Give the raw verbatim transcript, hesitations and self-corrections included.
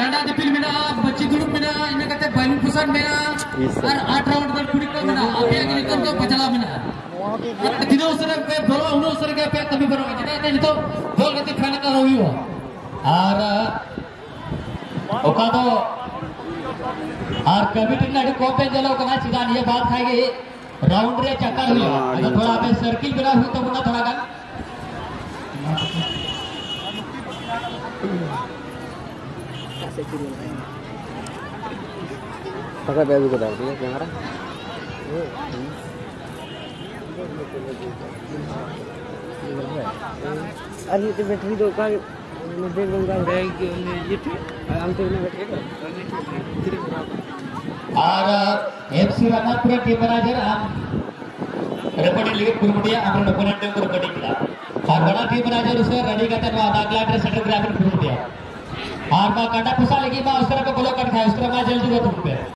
कंडा दिपिल मेना बच्ची दुरुक मेना ina kate balun pusan mena ar आठ राउंड कर कुड़ी का मेना अभी आगे निकल तो बचला मेना तीनों उसरे पे बोलो उन्हों उसरे के पे कभी बरो जितना इतने तो बोल करते फैन का रोई हो और ओका तो और कमिटी ने कोपे जलो कना चिदान ये बात खाएगी राउंड रे चक्कर हुआ अगर थोड़ा पे सर्किल बना हुई तो बना थोड़ा का pakai baju kita ya kamera अरे ये बैटरी तो का देख लूंगा बैग ये हम तो ना बैटरी और एफसी रनपुर टीम मैनेजर हम रेपडी लीग कुरुमुडिया हम ओपोनेंट को रेपडी किया और बड़ा टीम मैनेजर उसे रेडी करते हैं अगला ड्रेस सेंटर ग्रामीण कुरुमुडिया और बा काटा पुसा लगी बा उस तरह को गोलो कट खाए उस तरह बा जल्दी वो तुम पे